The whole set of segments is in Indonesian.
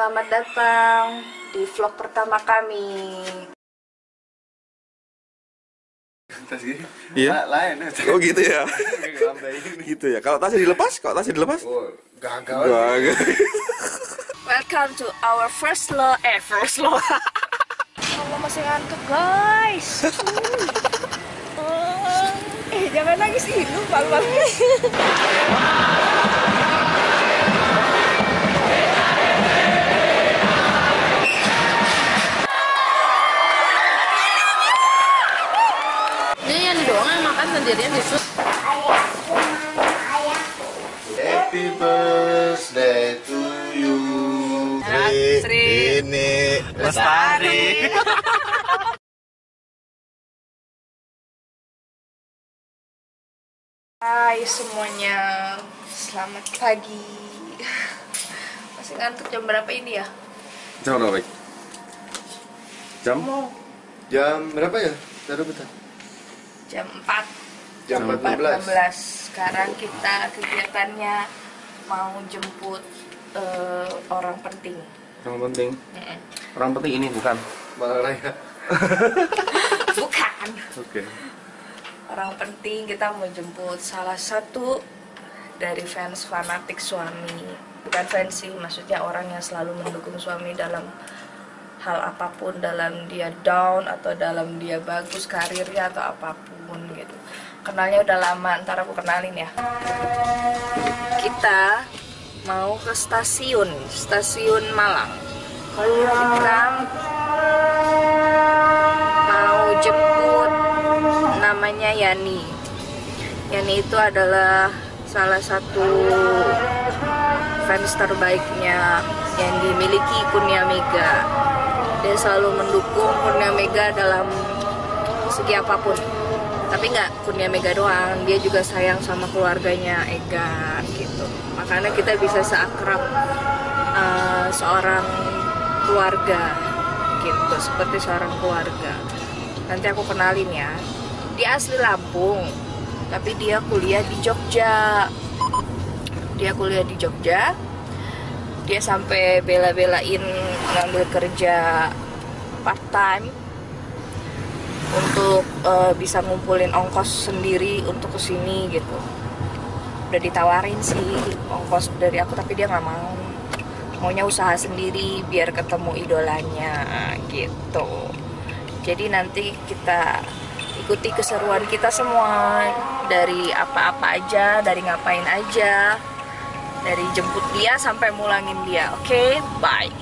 selamat datang di vlog pertama kami. Iya. Lain. Oh gitu ya. Gitu ya. Kalau tasnya dilepas, Oh, gagal. Welcome to our first law. Allah masih ngantuk guys. Jangan nangis itu malu-malu. Ini yang doang yang makan sendirian di sus. Happy birthday to you. Sri Ini Lestari. Hai semuanya, selamat pagi. Masih ngantuk jam berapa ini ya? Jam berapa? jam berapa ya? Taruh bentar. Jam 4. Jam 4.16. Sekarang kita kegiatannya mau jemput orang penting. Orang penting. Orang penting ini bukan. Malang Raya. Bukan. Oke. Orang penting, kita mau jemput salah satu dari fans fanatik suami. Bukan fans sih, maksudnya orang yang selalu mendukung suami dalam hal apapun, dalam dia down atau dalam dia bagus karirnya atau apapun gitu. Kenalnya udah lama, ntar aku kenalin ya. Kita mau ke stasiun Malang. Kita mau jemput, namanya Yani. Yani itu adalah salah satu fans terbaiknya yang dimiliki Kurnia Mega. Dia selalu mendukung Kurnia Mega dalam segi apapun. Tapi nggak Kurnia Mega doang, dia juga sayang sama keluarganya Ega gitu. Makanya kita bisa seakrab seorang keluarga gitu, seperti seorang keluarga. Nanti aku kenalin ya. Dia asli Lampung, tapi dia kuliah di Jogja. Dia sampai bela-belain ngambil kerja part time untuk bisa ngumpulin ongkos sendiri untuk kesini gitu. Udah ditawarin sih ongkos dari aku, tapi dia nggak mau. Maunya usaha sendiri biar ketemu idolanya gitu. Jadi nanti kita ikuti keseruan kita semua, dari apa-apa aja, dari ngapain aja, dari jemput dia sampai mulangin dia. Oke, bye.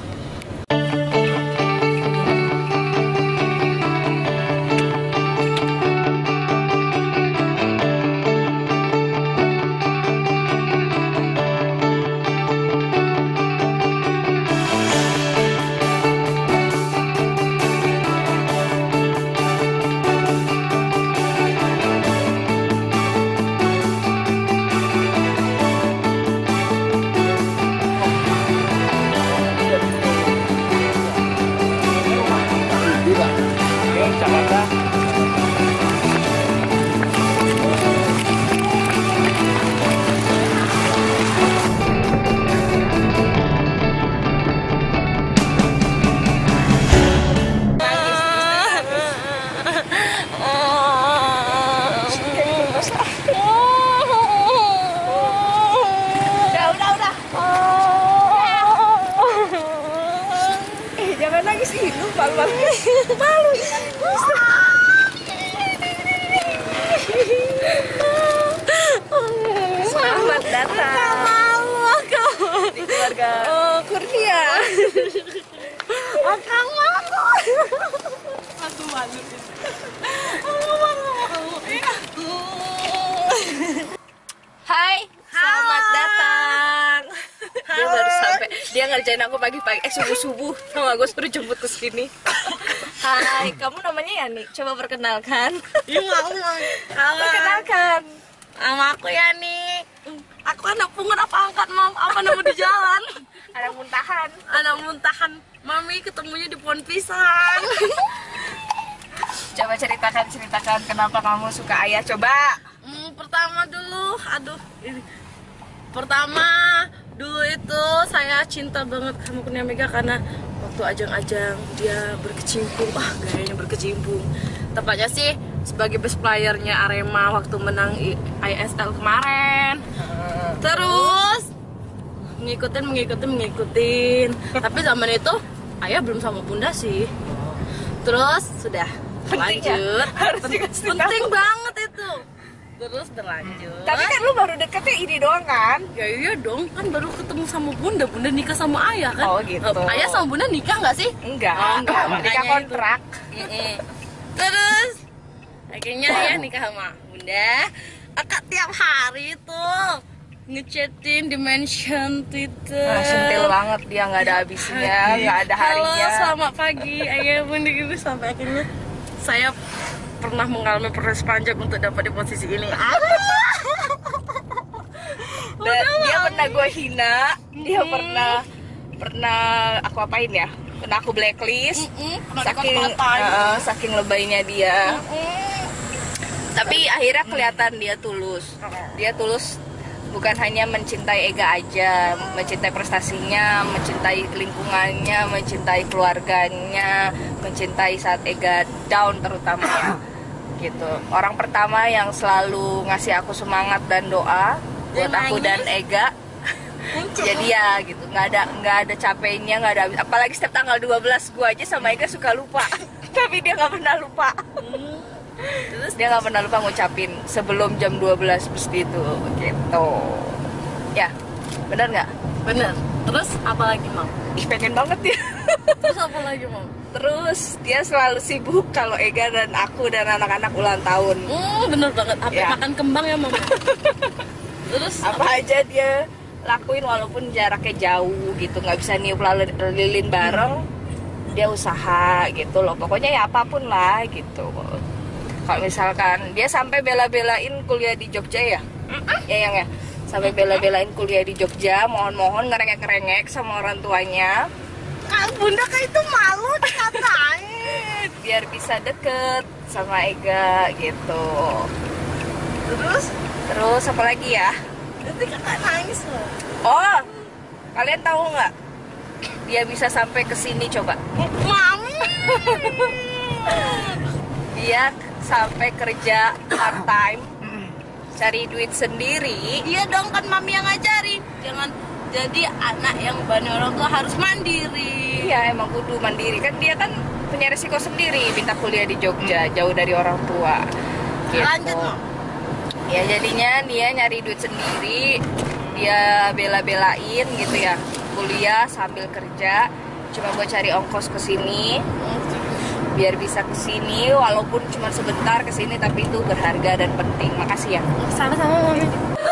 Jangan nangis itu, malu. Selamat datang. Di keluarga Kurnia. Akang malu. Aku malu. Hai, selamat datang. Dia baru sampai. Dia ngerjain aku pagi-pagi, subuh-subuh sama gue suruh jemput ke sini. Hai, kamu namanya Yani. Coba perkenalkan. Iya malu. Perkenalkan. Nama aku Yani. Aku anak pungut apa angkat mam? Apa nama di jalan? Anak muntahan. Anak muntahan. Mami ketemunya di pohon pisang. Coba ceritakan kenapa kamu suka ayah. Coba. Pertama dulu, aduh. Pertama Dulu itu saya cinta banget sama Kurnia Mega karena waktu ajang-ajang dia berkecimpung, gayanya berkecimpung. Tepatnya sih sebagai best playernya Arema waktu menang ISL kemarin. Terus mengikutin. Tapi zaman itu ayah belum sama bunda sih. Terus sudah lanjut. Penting banget itu. Terus berlanjut. Tapi kan lu baru deketnya ini doang kan? Ya iya dong, kan baru ketemu sama bunda nikah sama ayah kan? Oh gitu. Ayah sama bunda nikah nggak sih? Enggak. Oh, enggak. Nikah Makanya kontrak. Terus akhirnya ya nikah sama bunda. Akak tiap hari tuh ngechatin di mention Twitter. Sentil banget dia, nggak ada habisnya, nggak ada harinya. Halo, selamat pagi, ayah bunda gitu. Sampai akhirnya saya pernah mengalami proses panjang untuk dapat di posisi ini. Dia pernah gue hina, dia pernah aku apain ya? Pernah aku blacklist. Saking lebaynya dia. Tapi akhirnya kelihatan dia tulus. Dia tulus bukan hanya mencintai Ega aja, mencintai prestasinya, mencintai lingkungannya, mencintai keluarganya, mencintai saat Ega down terutama ya. Gitu. Orang pertama yang selalu ngasih aku semangat dan doa buat aku dan Ega. Jadi ya gitu, nggak ada capeknya, nggak ada. Apalagi setiap tanggal 12 gua aja sama Ega suka lupa. Tapi dia nggak pernah lupa. Terus dia nggak pernah lupa ngucapin sebelum jam 12 mesti itu gitu. Ya, benar nggak? Bener. Terus apa lagi Mam? Ih, pengen banget ya. Terus apa lagi Mam? Terus dia selalu sibuk kalau Ega dan aku dan anak-anak ulang tahun. Bener banget. Apa Ya. makan kembang ya Mam? Terus Apa aja dia lakuin walaupun jaraknya jauh gitu, nggak bisa niup lilin bareng, dia usaha gitu loh. Pokoknya ya apapun lah gitu. Kalau misalkan dia sampai bela-belain kuliah di Jogja ya, ya yang ya, sampai bela-belain kuliah di Jogja, mohon-mohon ngerengek-ngerengek sama orang tuanya. Kak bunda kayak itu malu dikatain. Biar bisa deket sama Ega gitu. Terus apa lagi ya? Nanti kakak nangis loh. Oh, kalian tahu nggak? Dia bisa sampai ke sini coba. Mami. Dia sampai kerja part time, cari duit sendiri. Iya dong, kan mami yang ngajarin. Jangan jadi anak yang beban orang tua, harus mandiri. Iya emang kudu mandiri kan, dia kan punya resiko sendiri pinta kuliah di Jogja jauh dari orang tua. Gitu. Lanjut Mam. Ya jadinya dia nyari duit sendiri, dia bela-belain gitu ya, kuliah sambil kerja cuma buat cari ongkos ke sini. Biar bisa ke sini walaupun cuma sebentar ke sini, tapi itu berharga dan penting. Makasih ya. Sama-sama mami.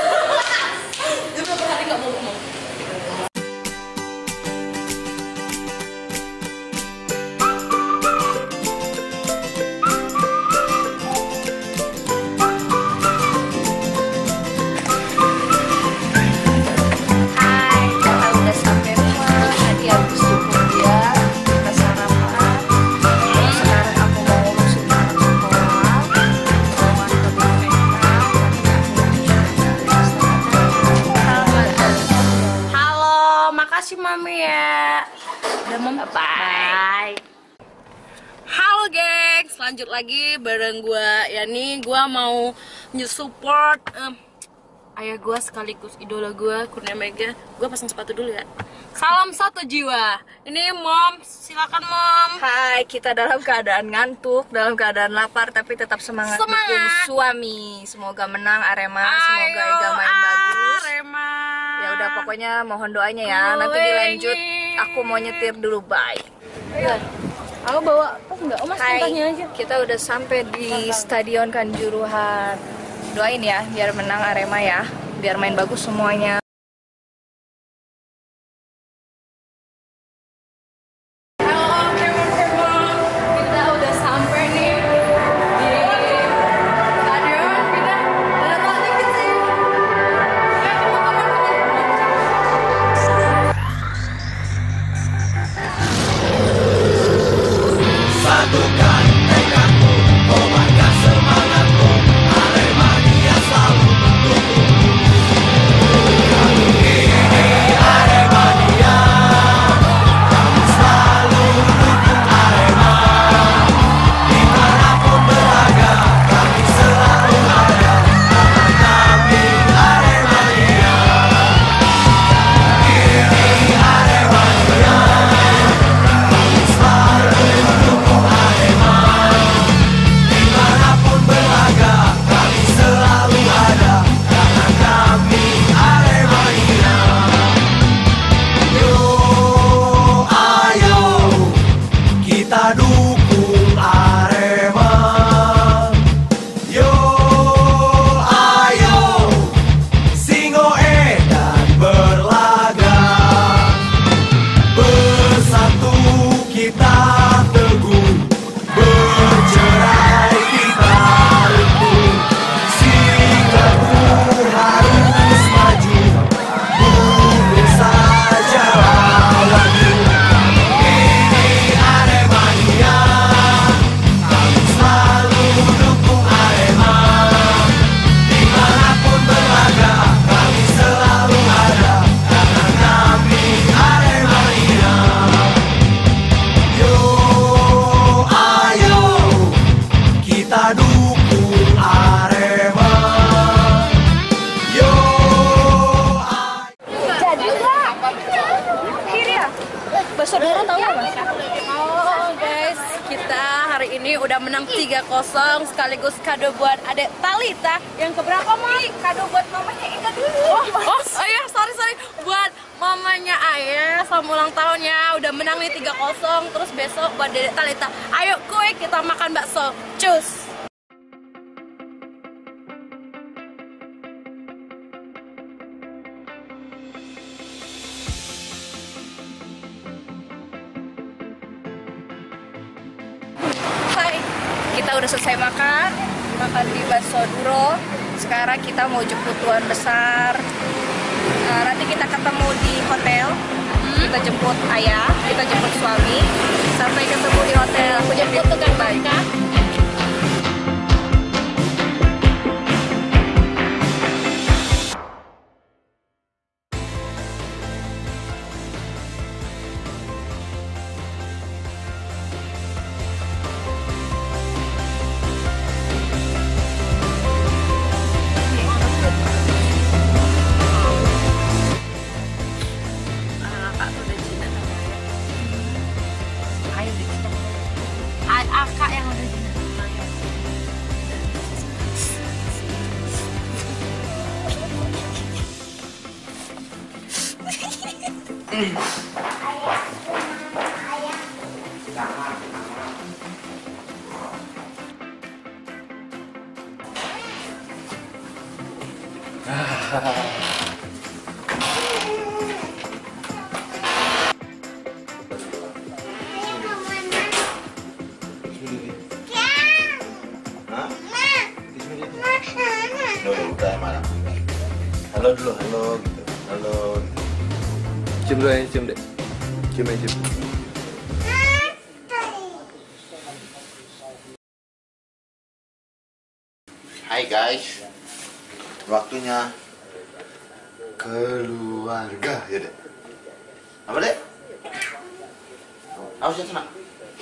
Hai, kita udah sampai rumah. Tadi habis jemput dia, kita sarapan. Sekarang aku mau urusin anak sekolah, bawa ke BPK. Halo, makasih mami ya. Udah Mam. Bye. Halo gengs, lanjut lagi bareng gua Yani. Gua mau support ayah gua sekaligus idola gua, Kurnia Mega. Gua pasang sepatu dulu ya. Salam satu jiwa. Ini Mom, silakan Mom. Hai, kita dalam keadaan ngantuk, dalam keadaan lapar, tapi tetap semangat dukung suami. Semoga menang Arema, semoga Ega main bagus. Arema. Ya udah pokoknya mohon doanya ya. Nanti dilanjut. Aku mau nyetir dulu, bye. Aku bawa tas enggak? Oh, Mas, Hai, tanya aja. kita udah sampai di Stadion Kanjuruhan. Doain ya, biar menang Arema ya, biar main bagus semuanya. Halo teman-teman, kita udah sampai nih di stadion. Kita udah tahu dikit sih. Ya, teman-teman. Satukan tekadmu, kobarkan semangatmu, Aremania selalu mendukung. hari ini udah menang 3-0 sekaligus kado buat adek Talita yang keberapa, Mom? Kado buat mamanya Ega dulu. Oh iya, sorry. Buat mamanya Ayah, selamat ulang tahunnya. Udah menang nih 3-0. Terus besok buat dedek Talita. Ayo kue kita makan bakso. Cus. Hai, kita udah selesai makan di Bakso Duro. Sekarang kita mau jemput tuan besar. Nanti kita ketemu di hotel. Kita jemput ayah, kita jemput suami. Sampai ketemu di hotel. Aku jemput tukang bakar. Kakak yang udah Cina. Udah malam. Halo dulu, halo gitu. Halo. Cium dulu ya, cium deh. Cium aja, cium. Hai guys. Waktunya keluarga ya, Dek. Apa, Dek? Awas ya, tenang.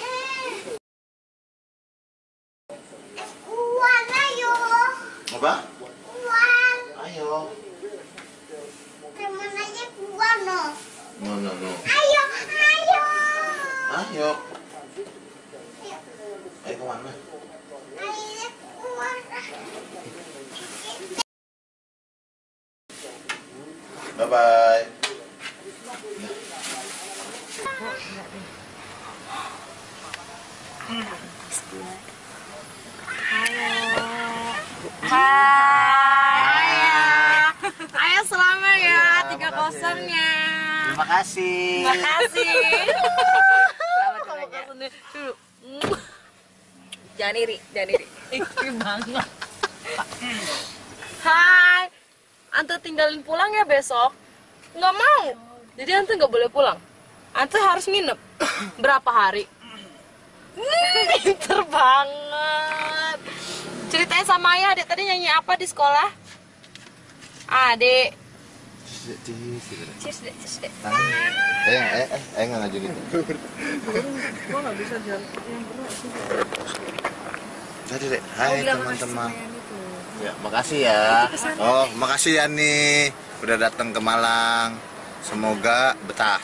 Apa? Ayo. Temen aja keluar no. No. Ayo. Ayo. Ayo kemana? Ayo keluar. Bye bye. Hai. Ayah selamat ya 3-0-nya. Terima kasih. Makasih. Selamat ulang Dulu. Jangan iri. Ih, banget. Hai. Ante tinggalin pulang ya besok? Nggak mau. Jadi Ante nggak boleh pulang. Ante harus nginep. Berapa hari? Pinter banget. Ceritain sama ayah, Adek tadi nyanyi apa di sekolah? Adek. Cheers deh. Nggak ngajuin itu. Gua nggak bisa jalan. Jadi Dek, hai teman-teman. Ya, makasih ya. Oh, makasih ya nih udah datang ke Malang. Semoga betah.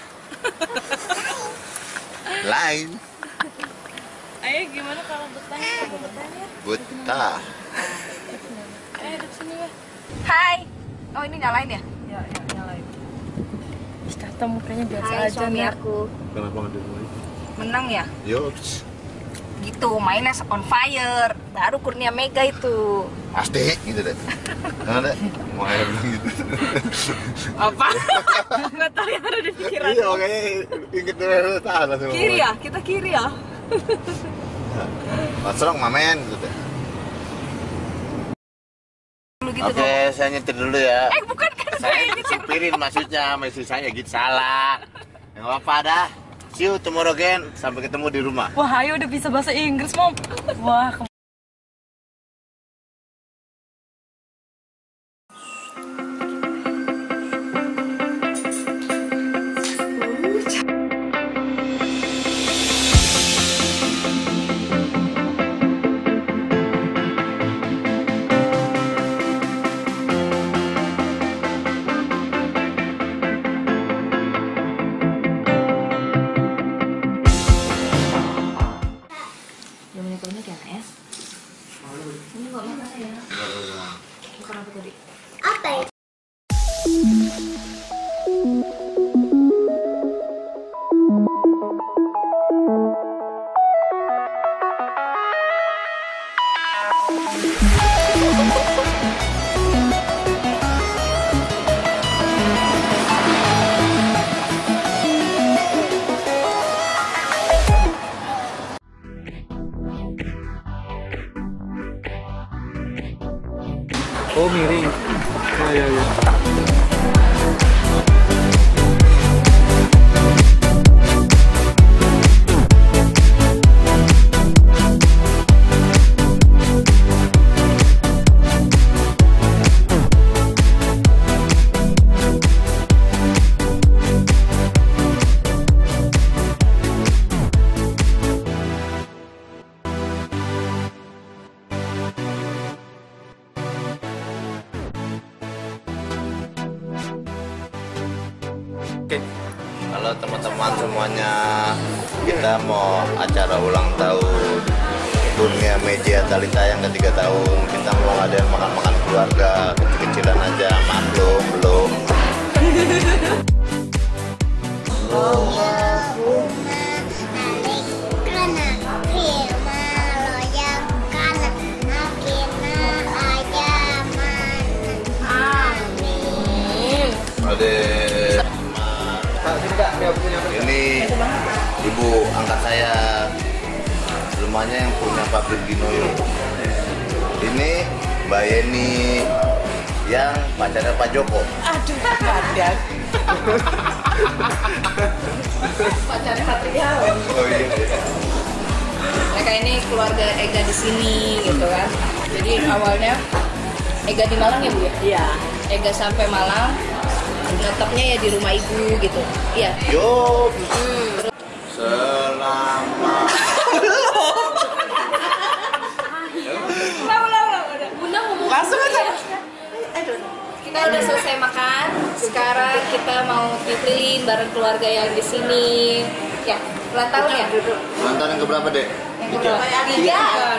Lain. Ayah gimana kalau betahnya? Betah. Ayah duduk sini ya. Hai. Oh ini nyalain ya? Ya, nyalain. Ih, Tata mukanya biasa Hai aja suami nih. aku. Kenapa nggak dimulai? Menang ya? Yops. Gitu, mainnya on fire. Baru Kurnia Mega itu. Pasti gitu deh. Nah, Dek. Mau air bilang gitu. Apa? Nggak tahu yang ada di pikiran. Iya, makanya inget dulu tahan langsung. Kiri ya? Kita kiri ya? Serong mamen gitu deh. Lu gitu Oke, saya nyetir dulu ya. bukan kan Saya sipirin maksudnya, masih saya gitu salah. Nggak apa-apa dah. See you tomorrow again. Sampai ketemu di rumah. Wah, Ayo udah bisa bahasa Inggris, Mom. Wah, ini banyak ya, Nak ya? Ini kok makan ya? Makan apa tadi? Apa ya? Oh miring. Ya. Halo teman-teman semuanya, kita mau acara ulang tahun Dunia Media Talita yang ke-3 tahun. Kita mau ngadain makan-makan keluarga, kecil-kecilan aja, maklum belum. Ini ibu angkat saya, rumahnya yang punya pabrik Ginoyo. Ini Mbak Yeni yang pacarnya Pak Joko. Aduh, pacar. Pacarnya Satria. Oh iya. Mereka ini keluarga Ega di sini gitu kan. Jadi awalnya Ega di Malang ya Bu ya? Iya. Ega sampai Malang, netapnya ya di rumah ibu gitu. Iya. Yo. Selama. Langsung aja. Kita udah selesai makan. Sekarang kita mau keliling bareng keluarga yang di sini. Ya, ulang tahun ya? Ulang tahun yang keberapa deh? Tiga.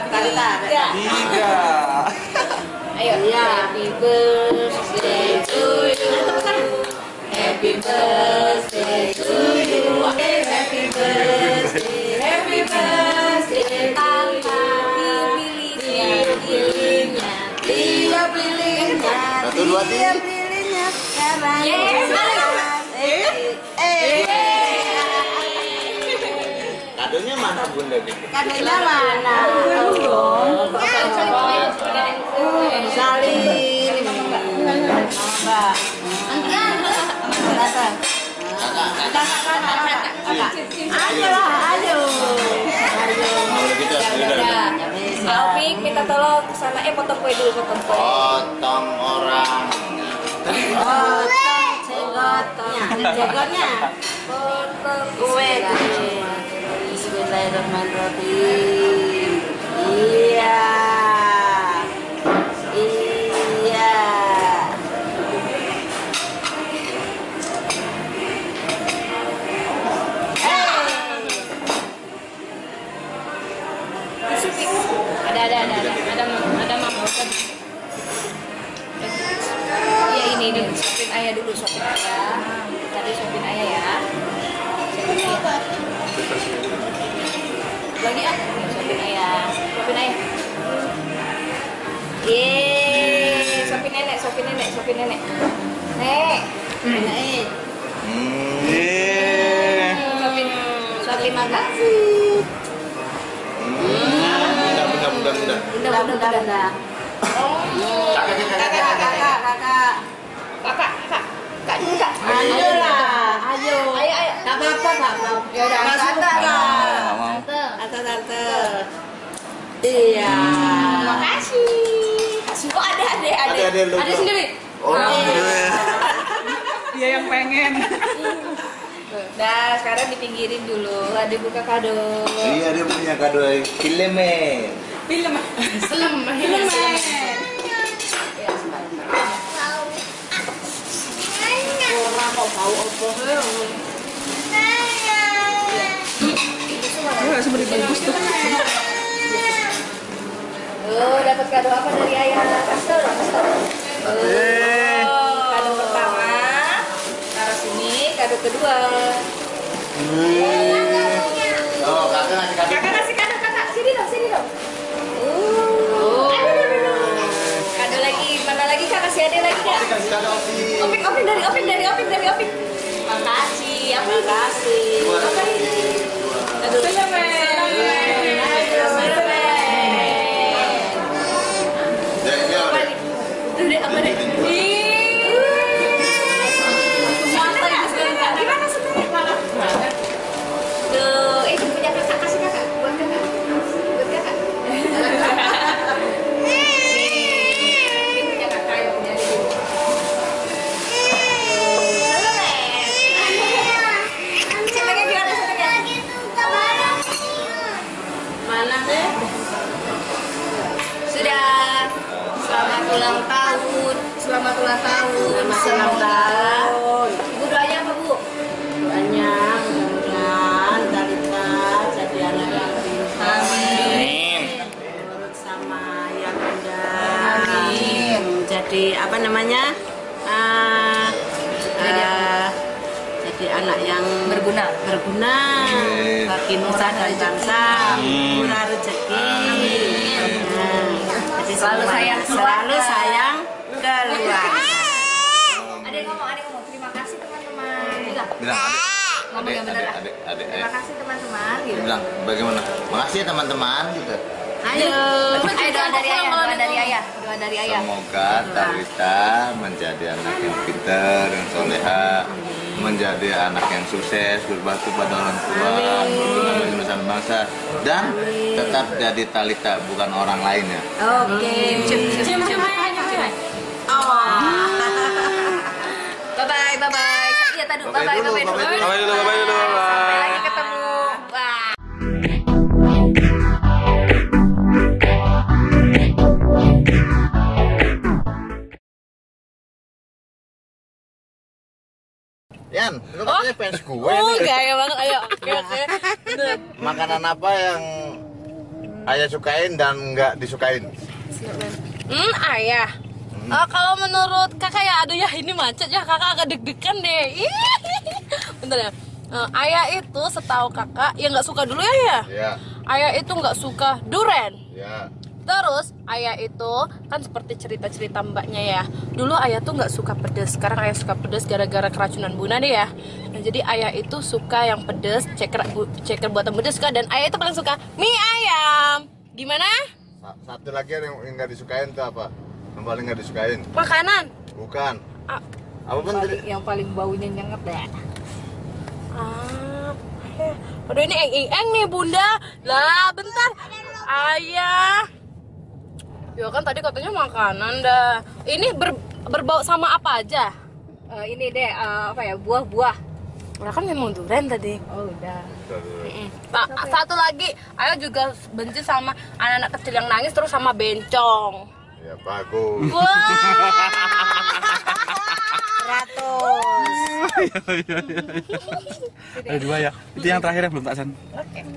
Ayo. Happy birthday to you. Happy birthday to you. Happy birthday. Happy birthday. Pilihnya. 1, 2, 3. Kadonya mana Bunda? Kadonya mana? Salim. Ayo. Alfik minta tolong kesana, potong kue dulu, potong kue. Potong orang. Jenggotnya. Potong Kue. Bismillahirrahmanirrahim. Iya. Ada mama. Ya ini suapin ayah dulu, suapin ayah. Tadi suapin ayah ya. Suapin ayah. Lagi suapin ayah. Suapin ayah. Yeay, suapin nenek, suapin nenek, suapin nenek. Nek. Nenek. Suapin makasih. Bunda. Kakak juga. Ayo lah. Ayo. Tak apa-apa. Ya udah, Tante. Iya. makasih. Semua ada sendiri. Dia yang pengen. Nah, sekarang dipinggirin dulu. Ada buka kado. Iya, dia punya kado Kilemen. Film. Ya, Orang kok bau opo? Dia langsung beri bagus tuh. dapat kado apa dari ayah? Kasih tau. Kado pertama, taruh sini. Kado kedua. Oh, kakak ngasih kado. Kakak kasih kado kakak. Sini dong. Kado lagi. Mana lagi kak? Kasih adek lagi kak. Kasih kado Opi. Opik dari Opik. Makasih. Apa ini? Apa ini? Kado apa deh? Gimana sebenarnya? Tuh, itu punya kakak, kasih kakak, buat kakak. Ini punya kakak yang punya dia. Senangnya gimana senangnya? Mana deh? Sudah. Selamat ulang tahun. Selamat ulang tahun. Ibu doanya apa, Bu? Doanya mudah-mudahan Talita jadi anak yang pintar. Amin. Menurut sama yang Amin. Jadi apa namanya? Jadi anak yang berguna bagi nusa dan bangsa, murah rezeki. Jadi Selalu sayang keluarga. Ada yang ngomong. Terima kasih teman-teman. Bilang Ngomong yang bener. adik. Terima kasih teman-teman. Gitu. Bilang bagaimana? Makasih ya teman-teman gitu. Ayo doa dari ayah. Semoga Talita menjadi anak yang pintar, yang soleha, menjadi anak yang sukses, berbakti pada orang tua, berguna bagi nusa dan bangsa, dan tetap jadi Talita bukan orang lainnya. Oke. Cium. Bye-bye. Iya tadi. Bye-bye dulu. Sampai lagi ketemu. Wah. Yan, lu katanya fans gue Oh, nih. gaya banget. Ayo, oke. Bener. Makanan apa yang ayah sukain dan nggak disukain? Ayah. Kalau menurut kakak ya, aduh ya ini macet ya, kakak agak deg-degan deh. Bentar ya. Ayah itu setahu kakak yang nggak suka dulu ya. Ya, Ayah itu nggak suka durian. ya. Terus ayah itu kan seperti cerita-cerita mbaknya ya. Dulu ayah tuh nggak suka pedas. Sekarang ayah suka pedas gara-gara keracunan Bunda deh ya. Nah, jadi ayah itu suka yang pedas, ceker buatan Bunda suka, dan ayah itu paling suka mie ayam. Gimana? Satu lagi yang nggak disukain tuh apa? Yang paling nggak disukain? Makanan. Bukan. Ah. Apa pun Yang paling baunya nyengat deh. Aduh ini eng nih Bunda. Lah bentar. Ayah. Ya kan tadi katanya makanan dah. Ini berbau sama apa aja? Ini deh apa ya, buah-buah. Nah, kan memang durian tadi. Oh udah. Satu lagi, ayah juga benci sama anak-anak kecil yang nangis, terus sama bencong. Ya bagus. Wah. Ada dua ya. Itu yang terakhir yang belum tak sen.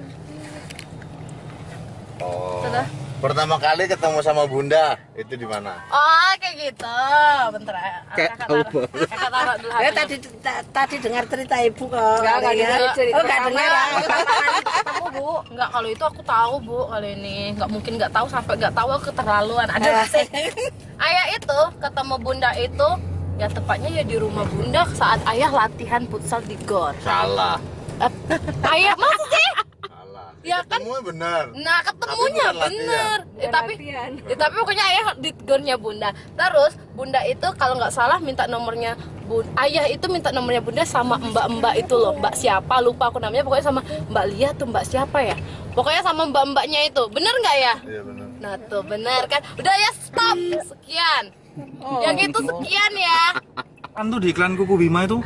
Oh. Sudah. Pertama kali ketemu sama Bunda itu di mana? Oh kayak gitu. Bentar ya. Kayak tahu banget. Kakak taruh dulu Ya HP-nya. tadi dengar cerita ibu kok. Enggak Ya. dengar cerita. Oh, enggak dengar. Ketemu Bu. Enggak, kalau itu aku tahu Bu kali ini. Enggak mungkin enggak tahu, sampai enggak tahu aku keterlaluan. Ada sih. Ayah itu ketemu Bunda itu ya tepatnya ya di rumah Bunda saat ayah latihan futsal di GOR. Salah. Ayah masa sih? Salah. Ya kan? Ketemunya benar. Nah ketemunya Tapi bukan bener. Bukan Tapi latihan. tapi pokoknya ayah di gornya Bunda. Terus Bunda itu kalau nggak salah minta nomornya ayah itu minta nomornya Bunda sama mbak-mbak itu loh. Mbak siapa lupa aku namanya, pokoknya sama Mbak Lia tuh mbak siapa ya. Pokoknya sama mbak-mbaknya itu. Bener nggak ya? Iya benar. Nah tuh bener kan. Udah ya stop. Sekian. Yang itu sekian ya. Kan tuh di iklan Kuku Bima itu.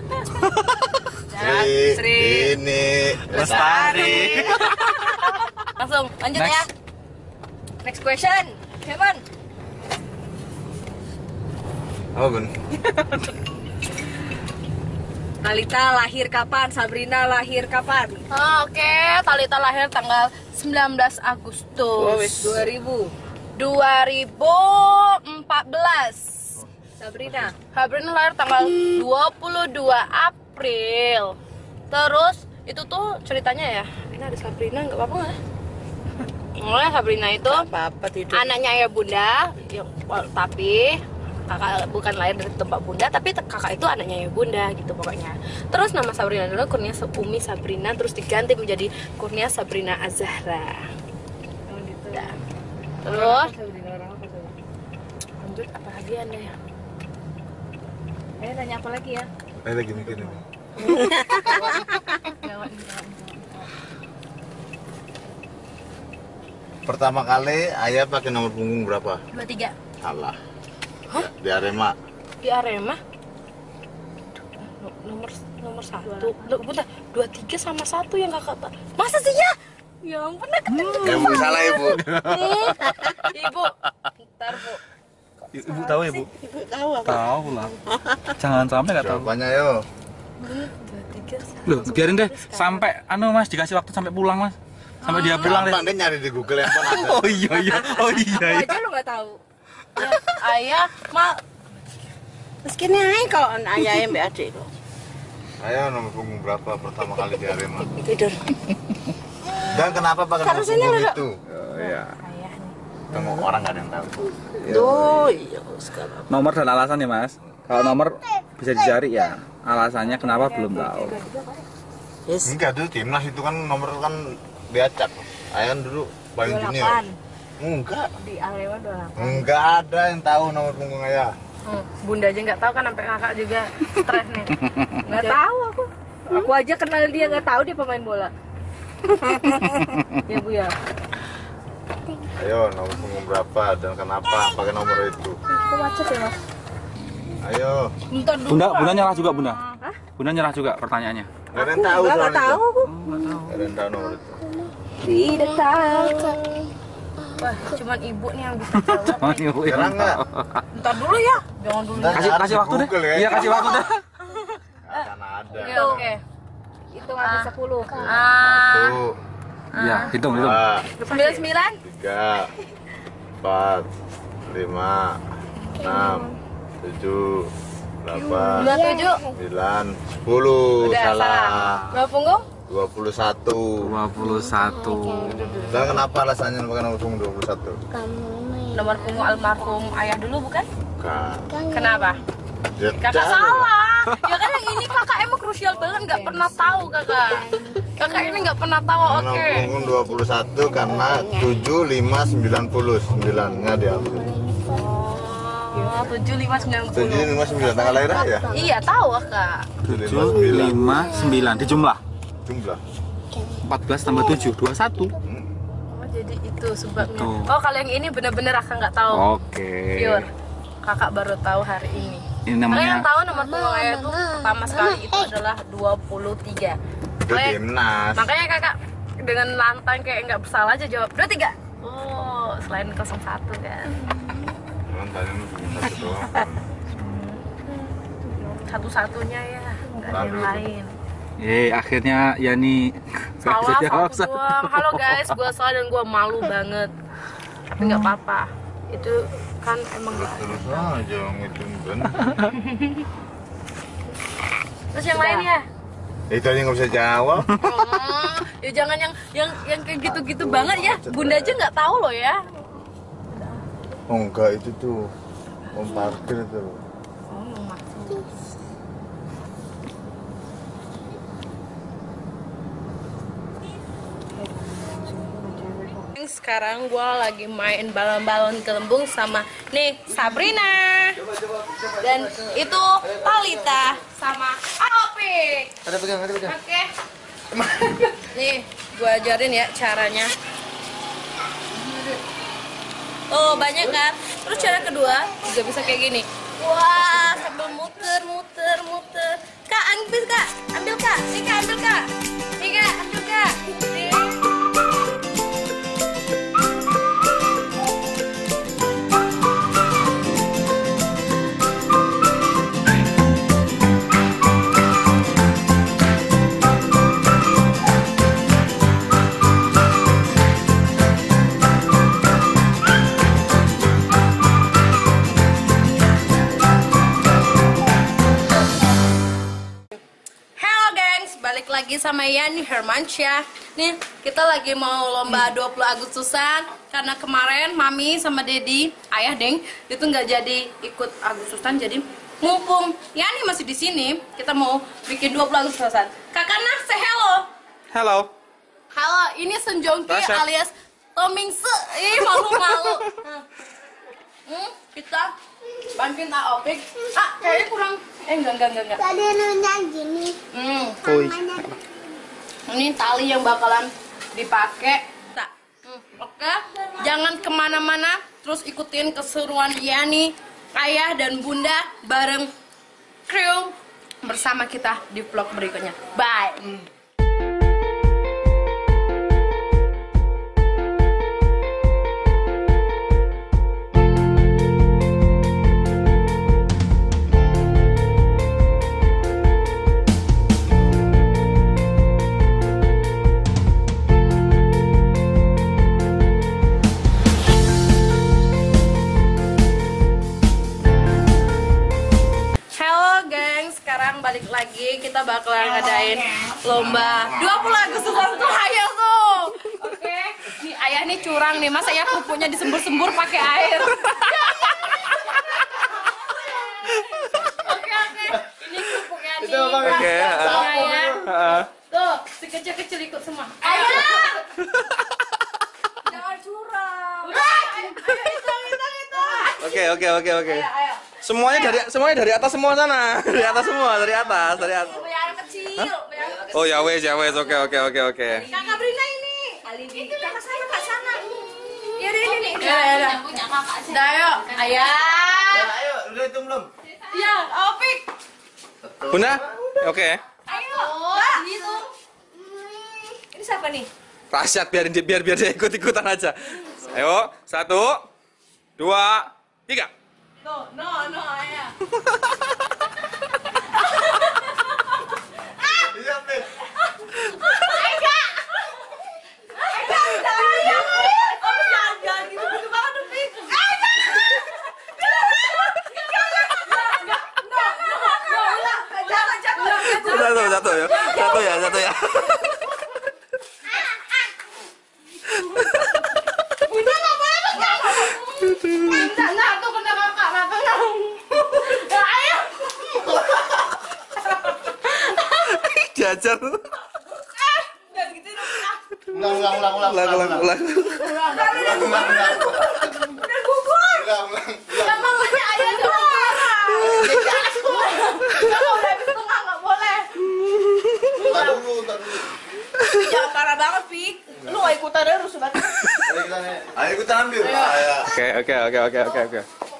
Sri, ini Lestari. Langsung lanjut Next. ya. Next question. Kevin. Oh Bun. Talita lahir kapan? Sabrina lahir kapan? Oke, Talita lahir tanggal 19 Agustus. 2000. 2014. Sabrina. Sabrina lahir tanggal 22 April. Terus itu tuh ceritanya ya. Ini ada Sabrina, nggak apa-apa nggak? Mulai Sabrina itu Apa-apa tidur. anaknya ayah bunda, tapi kakak bukan lahir dari tempat bunda, tapi kakak itu anaknya ayah bunda gitu pokoknya. Terus nama Sabrina dulu Kurnia Umi Sabrina, terus diganti menjadi Kurnia Sabrina Az-Zahra. Gitu. Udah. Terus Sabrina orang apa Sabrina? lanjut apa lagi anda ya? Nanya apa lagi ya? Lagi mikir nih. Pertama kali ayah pakai nomor punggung berapa? 23 Salah. Di Arema. di Arema. Nomor 1. Bentar, 23 sama 1 yang kakak. Masa sih ya? Ya ampun, Ya mungkin salah ibu. Ibu. Ntar, Bu. Ibu tahu ya, Bu? Ibu tahu apa? Tahu lah. Jangan sampai nggak tahu. Jawabannya yo. 23. Loh, biarin deh sampai Mas dikasih waktu sampai pulang, Mas. Sampai dia pulang deh. Gampang dia nyari di Google handphone ada. Oh iya iya. Oh iya iya. Aja lo nggak tahu. Ya, ayah, Meski nih kalau ayah yang adik kok. Ayo nomor punggung berapa pertama kali di Arema? Tidur. Dan kenapa pakai nomor punggung itu? Iya. Semua orang nggak ada yang tahu. Tuh, iya sekarang. Nomor dan alasan ya, Mas. Kalau nomor bisa dicari ya. Alasannya kenapa belum tahu. Yes. Enggak dulu timnas itu kan nomor kan diacak. Ayah kan dulu paling junior. 28 Enggak. di Alewa 28. Enggak ada yang tahu nomor punggung ayah. Bunda aja nggak tahu kan, sampai kakak juga stres nih. Nggak tahu aku. Aku aja kenal dia nggak tahu dia pemain bola. Ya Bu ya. Ayo nomor punggung berapa dan kenapa pakai nomor itu? Aku macet ya Mas. Ayo. Bentar dulu. Bunda nyerah juga, Bunda. Bunda nyerah juga pertanyaannya. Nggak ada yang tahu Nggak soal tahu itu. aku. Nggak ada yang tahu nomor itu. Tidak tahu. Wah, cuman ibu nih yang bisa jawab. Oh, iya, Bu. Sekarang nggak? Bentar dulu ya. Jangan dulu. Ntar Kasih waktu deh. Google ya. Iya, kasih waktu deh. Nggak akan ada. Oke, oke. Itu habis 10. Satu, Iya, hitung. dua, 99. 3, 4, 5, 6, 7, 8, 27. 9, 10. Udah Salah. Berapa punggung? 21. 21. Dan kenapa alasannya pakai nomor punggung 21? Nomor punggung almarhum ayah dulu bukan? Bukan. Kenapa? Ya, Kakak jangan. salah. Ya kan yang ini kakak emang krusial banget, nggak pernah tahu kakak. Kakak ini nggak pernah tahu. Nomor Oke. punggung 21 karena 7, 5, 90. 9-nya diambil. Oh, 7, 5, 7, 90. 5, 9. Tanggal lahir ya? Iya tahu kak. 7, 7, 5, 9 dijumlah. Jumlah. 14 tambah 7, 21. Oh jadi itu sebabnya. Betul. Oh kalau yang ini bener-bener kakak nggak tahu. Oke. Pure. Kakak baru tahu hari ini. Ini Karena yang namanya tahu nomor punggung ayah itu pertama sekali itu adalah 23. Itu Makanya- timnas. Makanya kakak dengan lantang kayak nggak bersalah aja jawab 23. Oh, selain 01 kan. Cuman tadi lu punggung 1 doang. Satu-satunya ya, nggak ada yang lain. akhirnya Yani Salah jawab. satu doang. Halo guys, gue salah dan gue malu banget. Tapi nggak apa-apa. Itu kan emang Terus aja ngitung bener. Terus yang lainnya? Itu aja nggak bisa jawab. Ya jangan yang kayak gitu-gitu banget ya. Bunda aja nggak tahu loh ya. Oh enggak, itu tuh mau parkir tuh. Sekarang gue lagi main balon-balon gelembung sama nih Sabrina dan itu Talita sama Alpi. Ada pegang. Oke. Nih, gue ajarin ya caranya. Oh, banyak kan? Terus cara kedua juga bisa kayak gini. Wah, sambil muter. Kak, ambil kak. Nih kak, ambil kak. Nih kak, ambil kak. Nih. lagi sama Yani Hermansyah. Nih, kita lagi mau lomba 20 Agustusan. Karena kemarin Mami sama Dedi, ayah Deng, itu nggak jadi ikut Agustusan. Jadi mumpung Yani masih di sini, kita mau bikin 20 Agustusan. Kakak Nak, say hello. Halo. Halo, ini Senjongki Tasha. alias Tomingse. Ih, malu-malu. Kita bantuin Opik. Kayaknya kurang. Enggak. Tadi nanya gini. Oi. Ini tali yang bakalan dipakai. Oke, jangan kemana-mana. Terus ikutin keseruan Yani, ayah dan bunda bareng kru bersama kita di vlog berikutnya. Bye. Balik lagi, kita bakalan ngadain lomba 20 Agustusan tuh, ayo tuh. Oke, nih ayah nih curang nih, masa ya kerupuknya disembur-sembur pakai air. Oke, ini kerupuknya nih. Oke, Ya. Tuh, si kecil-kecil ikut semua. Ayo. Jangan curang. Itu. Oke. Ayo. Semuanya dari atas semua sana. Dari atas semua, dari atas. Yang kecil. Oh ya wes, oke. Kakak Brina ini. Itu kakak saya kak sana. Ya udah ini nih. Ya. Punya kakak sih. Dah yuk. Ayah. Ayo, udah hitung belum? Ya, Opik. Bunda? Oke. Ayo. Mbak. Gitu. Ini siapa nih? Rasyad biar dia ikut-ikutan aja. Ayo, 1, 2, 3. No, ayah. Iya, Pik. Satu ya. Enggak, tuh kena kakak, makanya. Ayo. Jajar. Ulang. Emang aja ayah dong. Kalau udah habis tengah nggak boleh. Entar dulu. Jangan parah banget, Fik. Lu gak ikutan aja rusuh banget. Ayo ikutan ambil. Ayo. Oke.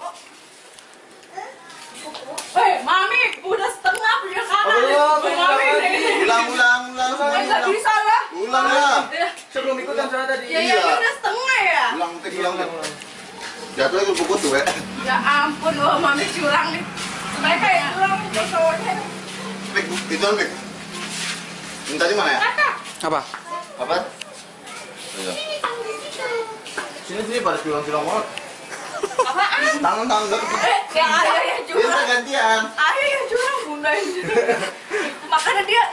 Mami, udah setengah punya kanan. Mami, Ulang. Nggak bisa lah. Ulang lah. Sebelum ikutan saya tadi. ya udah setengah ya. Ulang. Jatuh lagi buku tuh ya. Ya ampun, wah Mami curang nih. Mereka ya curang nih cowoknya. Pik, itu Pik. Minta di mana ya? Apa? Apa? Ayo. Sini pada curang banget. Apaan? Tangan. Yang ayahnya Kita curang. gantian. Ayah yang curang, bunda ini. Makanya dia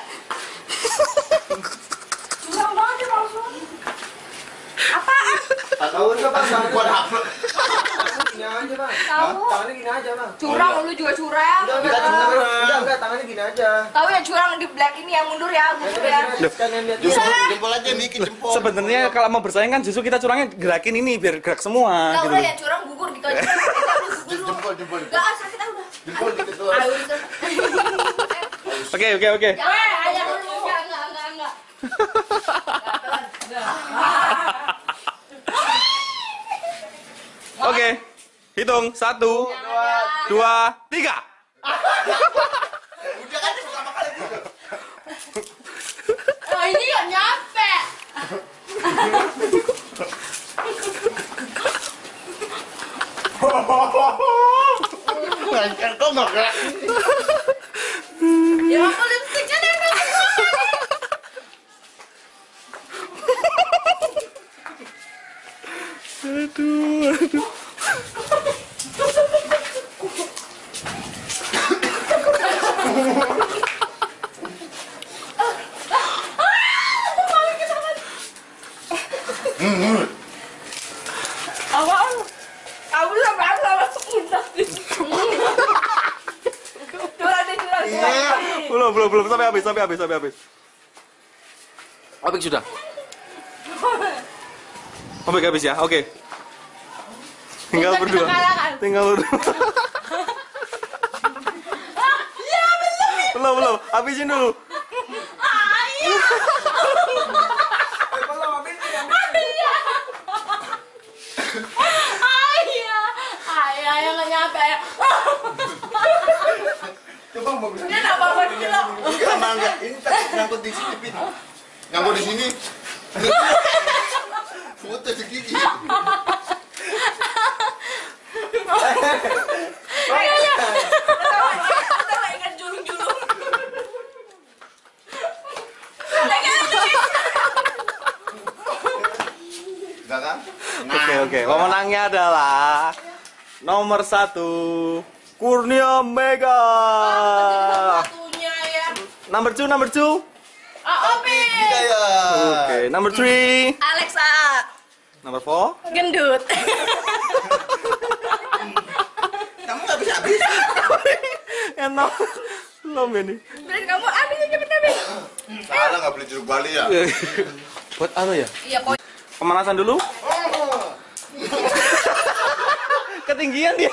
curang banget dia langsung. Apaan? Tahu enggak Bang? Buat apa? Gini aja, Bang. Tahu. Tangannya gini aja, Bang. Curang, lu juga curang. Enggak, tangannya gini aja. Tahu ya curang di black ini yang mundur ya, mundur ya. Kalian lihat. Justru jempol aja bikin jempol. Sebenarnya kalau mau bersaing kan justru kita curangnya gerakin ini biar gerak semua Nah, gitu. udah ya curang gugur gitu aja. Jempol. Enggak, sakit ah udah. Jempol dikit doang. Ayo udah. Oke. Ayah dulu. Enggak. Oke. Hitung 1, 2, 3. Udah kan pertama kali gitu. Oh, ini nggak nyampe. Kok enggak gerak? Ya aku lipstiknya deh. Aduh. Aku sama masuk undang. Curang. Belum sampai habis. Opik sudah. Opik habis ya. Oke. Tinggal berdua. Belum. Habisin dulu. Ayah nggak nyampe ya. Coba mau bilang. Dia nggak bawa kilo. Enggak. Ini tadi nyangkut di sini, Pin. Nyangkut di sini. Foto segigi. Kita ingat julung-julung. Enggak kan? Oke. Pemenangnya adalah nomor 1 Kurnia Mega. Satunya ya. Number 2. Opik. Iya. Oke, number 3. Alexa. Number 4. Gendut. Kamu nggak bisa habis. Enak. Belum ini. Dan kamu habis cepet. Salah nggak beli jeruk bali ya? Buat apa ya? Iya, kok. Pemanasan dulu. Ketinggian dia.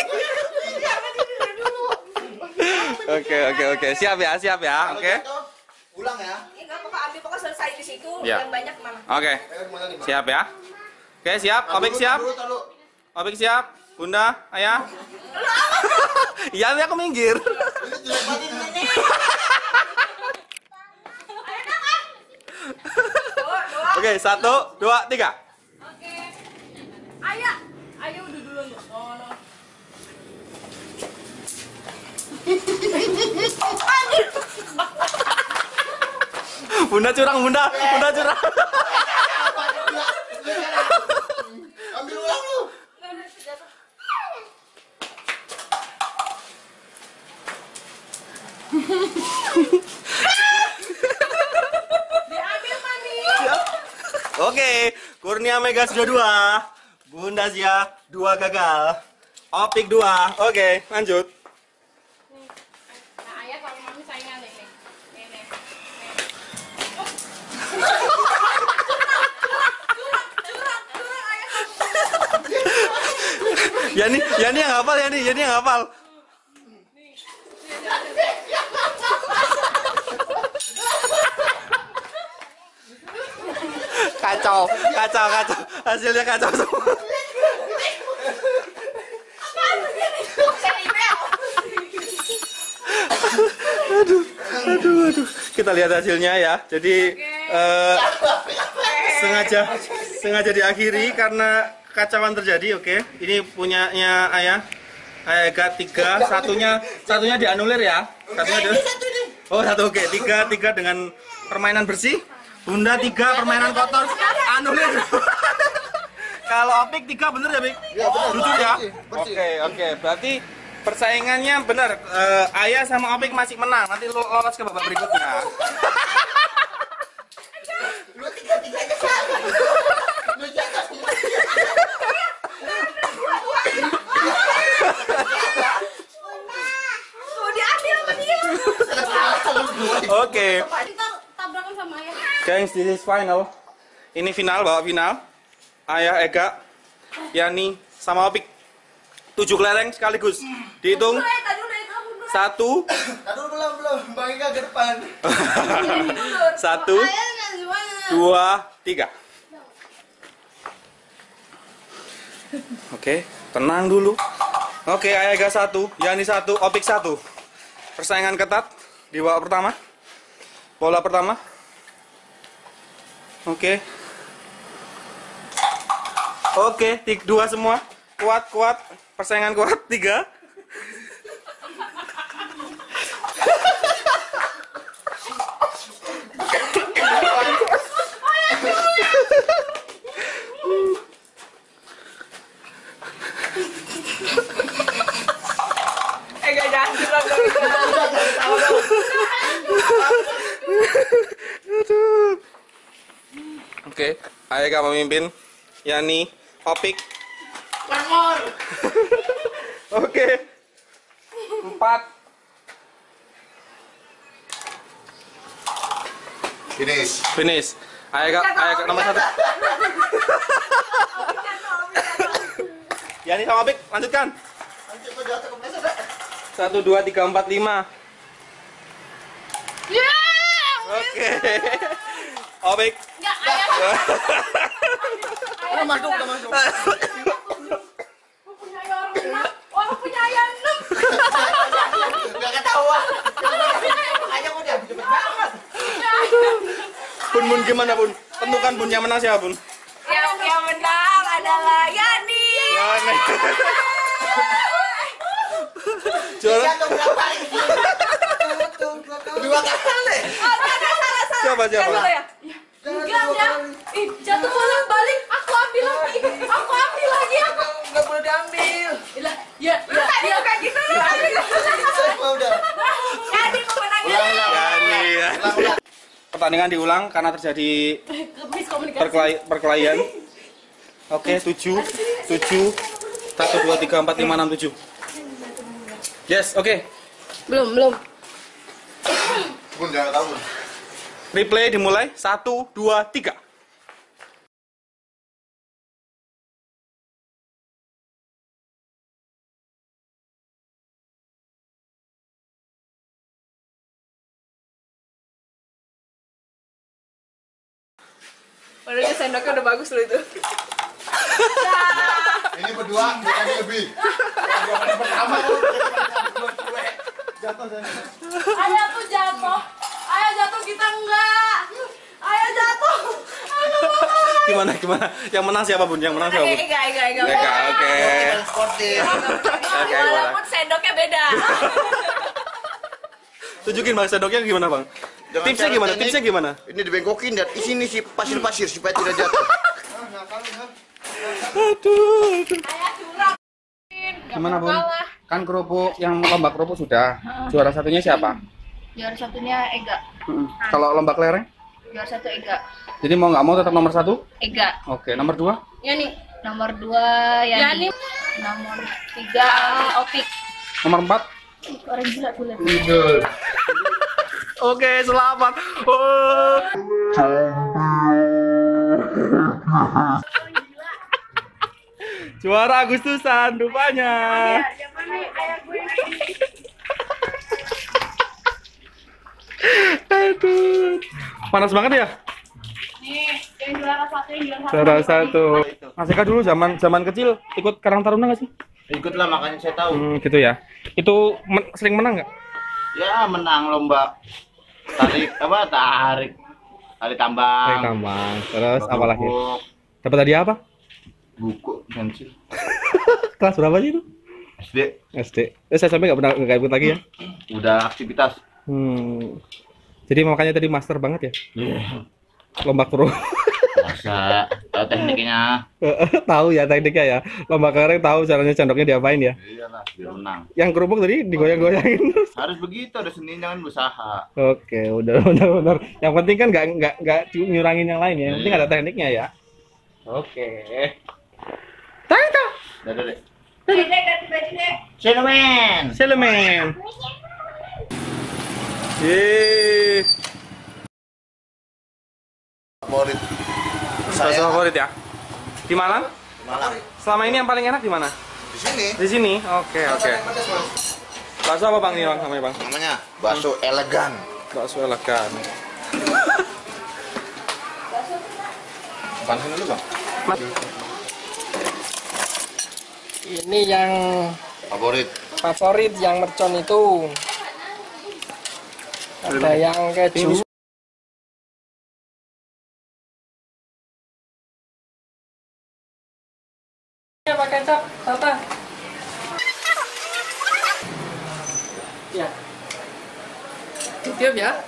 Oke. Siap ya. Oke. Ulang ya. Enggak apa-apa, ambil pokoknya selesai di situ. Ya. Yang banyak mana? Oke. Siap ya. Oke, siap. Opik siap. Opik siap. Bunda, ayah. Iya, aku minggir. Oke, 1, 2, 3. Oke. Ayah udah dulu nih. Oh, no. Bunda curang. Ambil ulang lu. Diambil mami. Oke, Kurnia Mega sudah 2. Bunda Zia 2 gagal. Opik 2. Oke, lanjut. Nah, ayah sama mami saingan nih. Nih. Yani yang hafal, Yani yang hafal. Kacau. Hasilnya kacau semua. Aduh. Kita lihat hasilnya ya. Jadi sengaja diakhiri karena kacauan terjadi. Oke. Ini punyanya ayah. Ayah Ega 3. Satunya dianulir ya. Oh, 1. Oke. 3 dengan permainan bersih. Bunda 3 permainan kotor. Anulir. Kalau Opik 3 bener ya, Pik? Iya, benar. Jujur ya? Bersih. Oke. Berarti persaingannya benar. Ayah sama Opik masih menang. Nanti lolos ke babak berikutnya. Lu tiga-tiganya salah. Lu jangan. Tuh, diambil sama dia. Oke. Kita tabrakan sama ayah. Guys, this is final. Ini final, babak final. Ayah Ega, Yani, sama Opik. 7 kelereng sekaligus. Dihitung. 1. Aduh, belum. Bang Ega ke depan. 1, 2, 3. Oke, tenang dulu. Oke, Ayah Ega 1, Yani 1, Opik 1. Persaingan ketat di babak pertama. Bola pertama. Oke. 2 semua. Kuat. Persaingan kuat. 3. Jangan curang dong. Oke, Ayah Ega memimpin. Yani, Opik, Oke. 4. Finish. Ayo Kak nomor 1. Yani sama Bik, lanjutkan. 1 2 3 4 5. Oke. Obik. Enggak, ayah. Udah masuk. Orang punya ayam 6. Gak ketahuan. Makanya aku udah cepet banget. Bun gimana Bun? Tentukan Bun yang menang siapa Bun? Yang menang adalah Yani. Yani. Juara. Dua kali. Siapa? Enggak ya. Ih, jatuh bolak-balik. Aku ambil lagi. Aku Nggak boleh diambil. Ya. Tadi kayak gitu. Udah. Yani pemenangnya. Yani. Pertandingan diulang karena terjadi miskomunikasi. perkelahian. Oke, 7. 1 2 3 4 5 6 7. Yes, oke. Belum. Bun jangan tahu. Replay dimulai. 1 2 3. Padahal sendoknya udah bagus loh itu. Ini berdua bukan lebih. Dua kali pertama jatuh. Ayah tuh jatuh. Ayah jatuh, kita enggak. Ayah jatuh. Gimana? Yang menang siapa Bun? Yang menang siapa Bun? Ega. Oke. Sportif. Oke, Walaupun sendoknya beda. Tunjukin Bang sendoknya gimana Bang? Dengan Tipsnya cara gimana? teknik, Tipsnya gimana? Ini dibengkokin dan di sini si pasir-pasir supaya tidak jatuh. Aduh. Ayah curang. Gimana Bun? Kan kerupuk yang lomba kerupuk sudah. Juara satunya siapa? Juara satunya Ega. Kalau lomba kelereng? Juara 1 Ega. Jadi mau nggak mau tetap nomor 1? Ega. Oke, nomor 2? Yani. Nomor 2 Yani. Nomor 3 Opik. Nomor 4? Orang gila tuh lihat. Oke, selamat. Oh. Juara Agustusan rupanya. Aduh. Panas banget ya? Nih, yang juara 1, yang Juara 1. Mas Eka dulu zaman kecil ikut Karang Taruna nggak sih? Ikutlah makanya saya tahu. Gitu ya. Itu sering menang nggak? Ya menang lomba tarik tali tambang. Tambang. Terus apa lagi? Buku, Dapat hadiah apa? buku pensil. Kelas berapa sih itu? SD Saya sampai nggak ikut lagi ya. udah aktivitas. Jadi makanya tadi master banget ya. Lomba kru. Masa tahu tekniknya. Tahu ya tekniknya ya. Lomba kelereng tahu caranya sendoknya diapain ya. Iyalah biar menang. Yang kerupuk tadi digoyang-goyangin. Harus begitu, ada seni, jangan berusaha. Oke, udah benar. Yang penting kan nggak nyurangin yang lain ya. Yang penting ada tekniknya ya. Oke. Tangka. Dadah deh. Ganti baju deh. Cinnamon. Selemen. Yeay. Favorit Bakso favorit ya? Di Malang? Malang. Selama ini yang paling enak di mana? Di sini Di sini? Oke. Bakso apa Bang ini Bang namanya Bang? namanya bakso elegan. Bakso elegan. Panasin dulu Bang. Ini yang Favorit yang mercon itu. Ada yang keju. Pakai kecap, Tata. Ya. Tiup ya?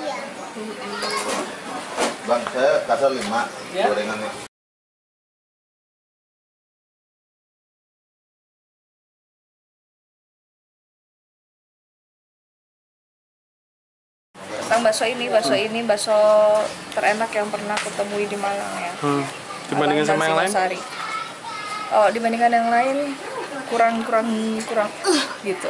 Bang, saya kasar 5 Ya. gorengannya. Bang, bakso ini bakso terenak yang pernah aku temui di Malang ya. Dibandingin sama yang lain? Sari. Oh, dibandingkan yang lain kurang gitu.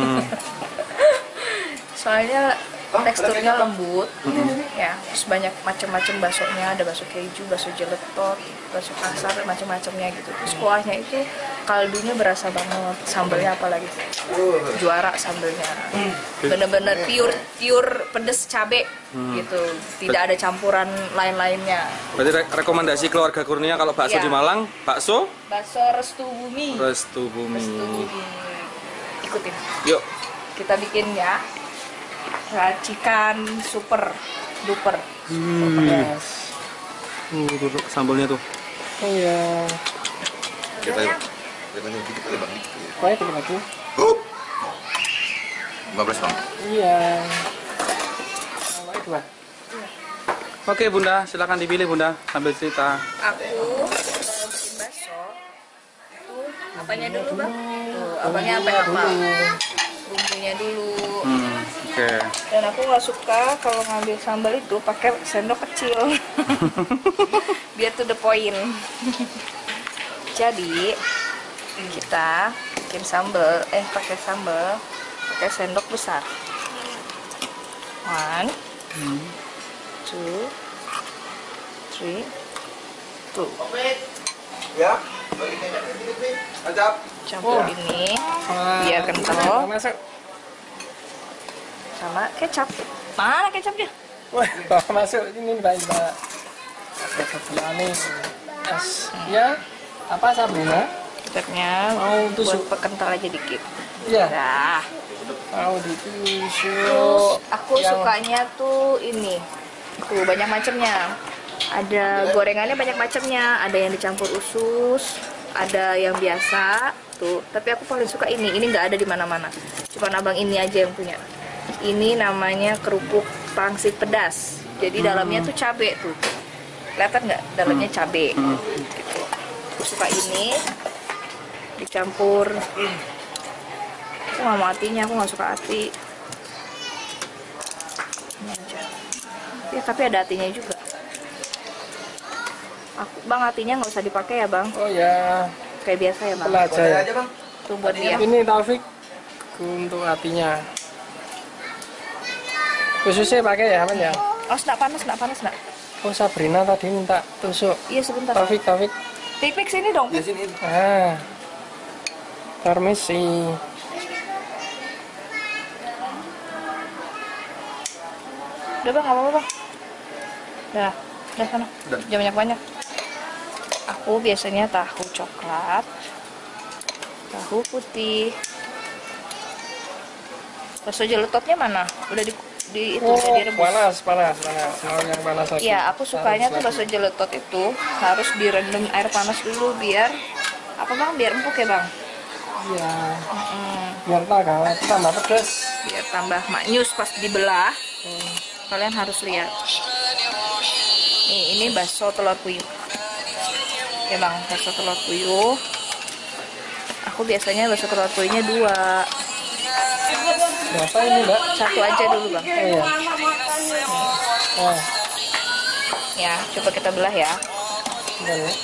Soalnya teksturnya lembut, ya. Terus banyak macam-macam baksonya, ada bakso keju, bakso jeletot, bakso kasar, macam-macamnya gitu. Terus kuahnya itu kaldunya berasa banget, sambelnya apalagi juara sambelnya. Bener-bener pure pedes cabe gitu, tidak ada campuran lain-lainnya. Berarti rekomendasi keluarga Kurnia kalau bakso Iya. di Malang, bakso Restu Bumi. Restu Bumi. Ikutin. Yuk. Kita bikin ya. Racikan super duper. Tuh, sambelnya tuh. Oh ya. Kita dikit kali bang. Kau itu lagi? 15 bang. Iya. Kalau itu Bang. Oke Bunda, silakan dipilih Bunda sambil cerita. Aku kalau bikin bakso tuh apanya dulu bang? Tuh, apanya apa? Bumbunya dulu. Oke. Dan aku nggak suka kalau ngambil sambal itu pakai sendok kecil, biar to the point. Jadi kita bikin sambal, pakai sambal pakai sendok besar. 1, 2, 3, 2. Ya. Campur ini biar kental Masuk. sama kecap. Mana kecapnya? Wah, bawa masuk ini Mbak. Ini. Ya. Apa Sabrina? Kecapnya Mau buat tusuk? pekental aja dikit. Iya. Nah, Mau ditusuk. terus aku Yang- sukanya tuh ini. Tuh banyak macamnya. Ada gorengannya banyak macamnya, ada yang dicampur usus, ada yang biasa tuh. Tapi aku paling suka ini nggak ada di mana-mana. Cuma abang ini aja yang punya. Ini namanya kerupuk pangsit pedas. Jadi dalamnya tuh cabe tuh. Kelihatan nggak? Dalamnya cabe. Gitu. Aku suka ini dicampur. Aku nggak mau hatinya, aku nggak suka hati. Ini aja. Ya tapi ada hatinya juga. Bang, hatinya nggak usah dipakai ya bang, Oh ya. kayak biasa ya bang. Belajar ya. Tuh buat dia. Ini Taufik untuk hatinya. Khususnya pakai ya, aman ya. Oh, nggak panas nggak? Oh Sabrina tadi minta tusuk. Iya sebentar. Taufik. Tipik sini dong. Ah. Permisi. Udah bang, nggak apa-apa bang. Udah sana. Jangan banyak-banyak. Aku biasanya tahu coklat, tahu putih. Bakso jeletotnya mana? Udah di itu Oh, udah direbus. panas. Mau yang panas lagi. Iya, aku sukanya tuh bakso jeletot itu harus direndam air panas dulu biar apa bang? Biar empuk ya bang. Iya. Biar tambah pedas. Biar tambah maknyus pas dibelah. Kalian harus lihat. Ini bakso telur puyuh. Ya bang, bakso telur puyuh. Aku biasanya bakso telur puyuhnya 2. Berapa ini Mbak? 1 aja dulu bang. Oh iya. Oh, Ya, coba kita belah ya. bentar ya.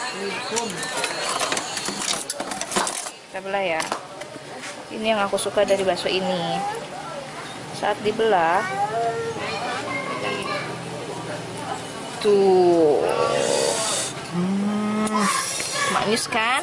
Kita belah ya. Ini yang aku suka dari bakso ini. Saat dibelah, tuh, maknyus kan?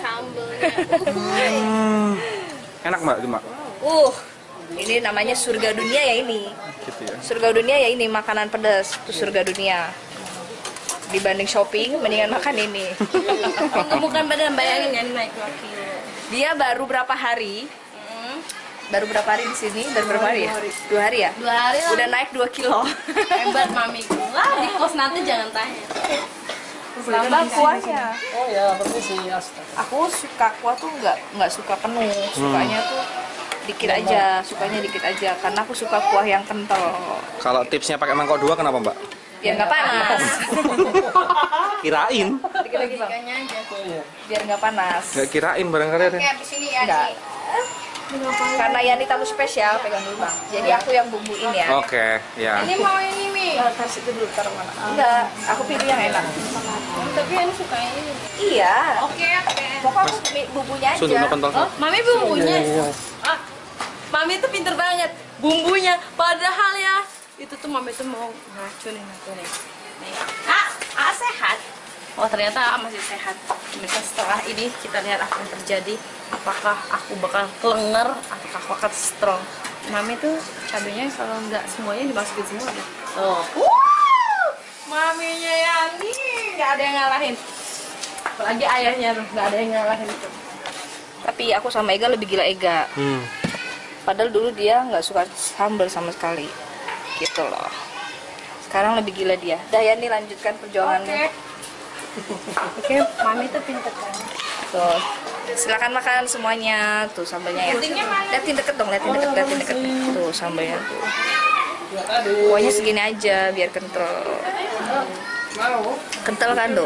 Enak Mbak, itu Mbak. Ini namanya surga dunia ya ini. Gitu ya. Surga dunia ya ini, makanan pedas. Itu surga dunia. Dibanding shopping, mendingan makan ini. Bukan badan, bayangin ya naik 2 kilo. Dia baru berapa hari? Baru berapa hari di sini? Baru berapa hari ya? 2 hari ya? 2 hari lah. Udah naik 2 kilo. Hebat mamiku. Wah, di kos nanti jangan tanya. Tambah kuahnya. Oh ya, permisi. Astaga. Aku suka kuah tuh nggak suka penuh. Sukanya tuh dikit aja. Sukanya dikit aja. Karena aku suka kuah yang kental. Kalau tipsnya pakai mangkok 2 kenapa Mbak? Biar nggak panas. Kirain. Dikit lagi bang. Tanya aja. Biar nggak panas. Nggak kirain barangkali ada. Kayak di sini ya. Enggak. Karena Yani tamu spesial, pegang dulu bang. Jadi aku yang bumbuin ya. Oke, ya. Ini mau ini Mi. Kasih itu dulu, taruh mana? Enggak, aku pilih yang enak. Tapi ini suka ini. Iya. Oke. Pokoknya aku bumbunya Sunduk aja. kental. Oh, Mami bumbunya. Iya. Ah, Mami tuh pinter banget bumbunya. Padahal ya itu tuh Mami tuh mau ngacunin aku nih. Nih. Sehat. Oh ternyata masih sehat. Maka setelah ini kita lihat apa yang terjadi. Apakah aku bakal kelenger atau aku akan strong. Mami tuh cabenya kalau nggak semuanya dimasukin semua deh. Oh. Maminya Yani nggak ada yang ngalahin. Apalagi ayahnya tuh nggak ada yang ngalahin itu. Tapi aku sama Ega lebih gila Ega. Padahal dulu dia nggak suka sambal sama sekali. Gitu loh. Sekarang lebih gila dia. Dayani lanjutkan perjuangannya. Oke, Mami tuh pinter kan. Tuh, silakan makan semuanya. Tuh sambalnya ya. Liatin deket dong, liatin deket. Tuh sambalnya tuh. Pokoknya segini aja biar kental. Kental kan tuh?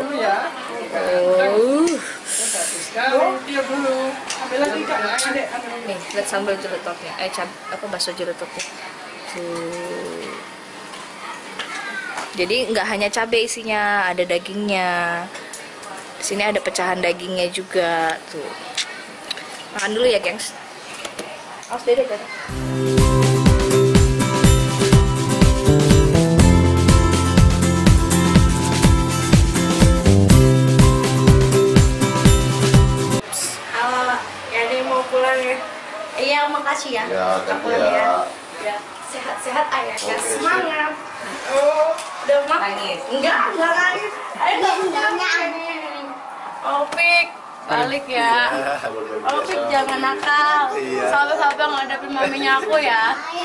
Nih, lihat sambal jeletotnya. Bakso jeletotnya. Tuh. Jadi nggak hanya cabai isinya, ada dagingnya. Di sini ada pecahan dagingnya juga tuh. Makan dulu ya, gengs. Awas deh kan. Halo, Yani mau pulang ya? Iya, makasih ya. Ya, thank you ya. Ya, sehat-sehat ayah ya. Oke, Semangat. Oh, udah makan? Nangis. Enggak nangis. Ayo jangan. Opik, balik ya. Opik jangan nakal. Sampai-sampai ngadepin maminya aku ya.